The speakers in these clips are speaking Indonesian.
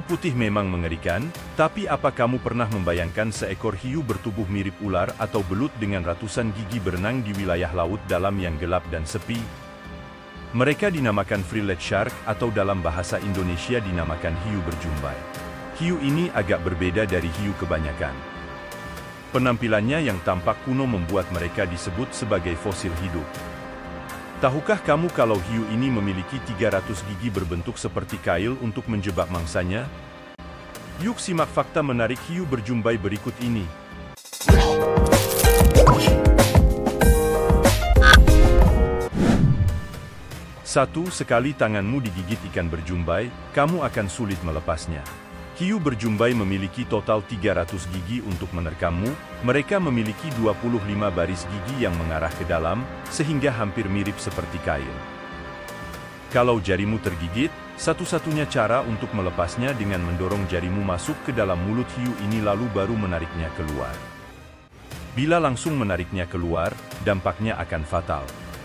putih memang mengerikan, tapi apa kamu pernah membayangkan seekor hiu bertubuh mirip ular atau belut dengan ratusan gigi berenang di wilayah laut dalam yang gelap dan sepi? Mereka dinamakan frilled shark atau dalam bahasa Indonesia dinamakan hiu berjumbai. Hiu ini agak berbeda dari hiu kebanyakan. Penampilannya yang tampak kuno membuat mereka disebut sebagai fosil hidup. Tahukah kamu kalau hiu ini memiliki 300 gigi berbentuk seperti kail untuk menjebak mangsanya? Yuk simak fakta menarik hiu berjumbai berikut ini. 1. Sekali tanganmu digigit ikan berjumbai, kamu akan sulit melepasnya. Hiu berjumbai memiliki total 300 gigi untuk menerkammu. Mereka memiliki 25 baris gigi yang mengarah ke dalam, sehingga hampir mirip seperti kail. Kalau jarimu tergigit, satu-satunya cara untuk melepasnya dengan mendorong jarimu masuk ke dalam mulut hiu ini lalu baru menariknya keluar. Bila langsung menariknya keluar, dampaknya akan fatal.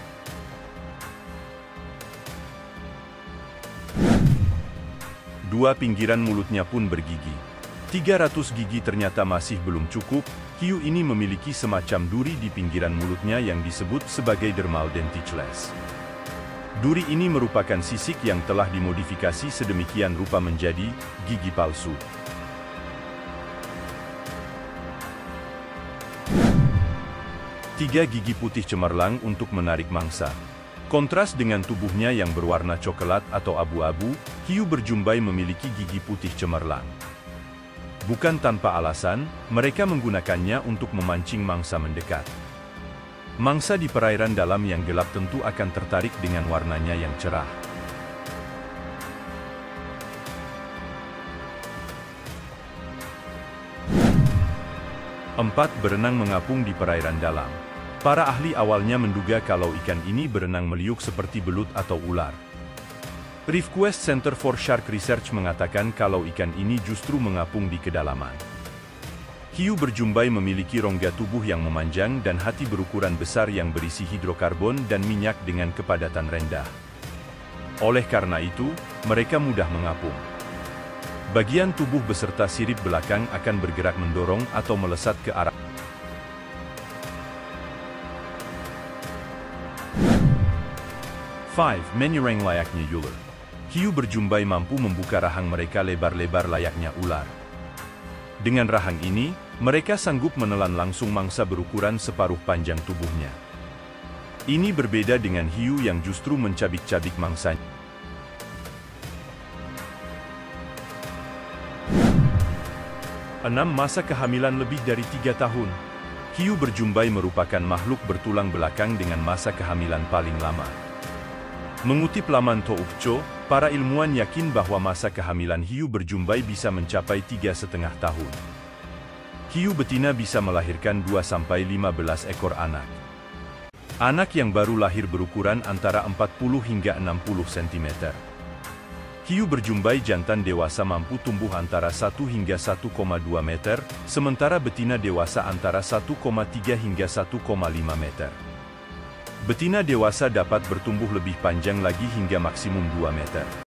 Dua pinggiran mulutnya pun bergigi. 300 gigi ternyata masih belum cukup. Hiu ini memiliki semacam duri di pinggiran mulutnya yang disebut sebagai dermal denticles. Duri ini merupakan sisik yang telah dimodifikasi sedemikian rupa menjadi gigi palsu. Tiga gigi putih cemerlang untuk menarik mangsa. Kontras dengan tubuhnya yang berwarna coklat atau abu-abu, hiu berjumbai memiliki gigi putih cemerlang. Bukan tanpa alasan, mereka menggunakannya untuk memancing mangsa mendekat. Mangsa di perairan dalam yang gelap tentu akan tertarik dengan warnanya yang cerah. Empat, berenang mengapung di perairan dalam. Para ahli awalnya menduga kalau ikan ini berenang meliuk seperti belut atau ular. ReefQuest Center for Shark Research mengatakan kalau ikan ini justru mengapung di kedalaman. Hiu berjumbai memiliki rongga tubuh yang memanjang dan hati berukuran besar yang berisi hidrokarbon dan minyak dengan kepadatan rendah. Oleh karena itu, mereka mudah mengapung. Bagian tubuh beserta sirip belakang akan bergerak mendorong atau melesat ke arah. 5. Menyerang layaknya ular. Hiu berjumbai mampu membuka rahang mereka lebar-lebar layaknya ular. Dengan rahang ini, mereka sanggup menelan langsung mangsa berukuran separuh panjang tubuhnya. Ini berbeda dengan hiu yang justru mencabik-cabik mangsanya. 6. Masa kehamilan lebih dari 3 tahun. Hiu berjumbai merupakan makhluk bertulang belakang dengan masa kehamilan paling lama. Mengutip laman Toukcho, para ilmuwan yakin bahwa masa kehamilan hiu berjumbai bisa mencapai 3,5 tahun. Hiu betina bisa melahirkan 2-15 ekor anak. Anak yang baru lahir berukuran antara 40 hingga 60 cm. Hiu berjumbai jantan dewasa mampu tumbuh antara 1 hingga 1,2 meter, sementara betina dewasa antara 1,3 hingga 1,5 meter. Betina dewasa dapat bertumbuh lebih panjang lagi hingga maksimum 2 meter.